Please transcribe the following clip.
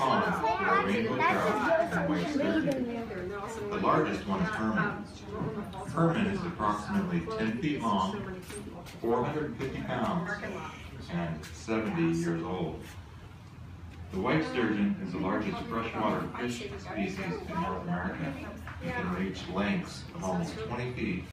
ponds are rainbow trout and white sturgeon. The largest one is hermit. Hermit is approximately 10 feet long, 450 pounds, and 70 years old. The white sturgeon is the largest freshwater fish species in North America. It can reach lengths of almost 20 feet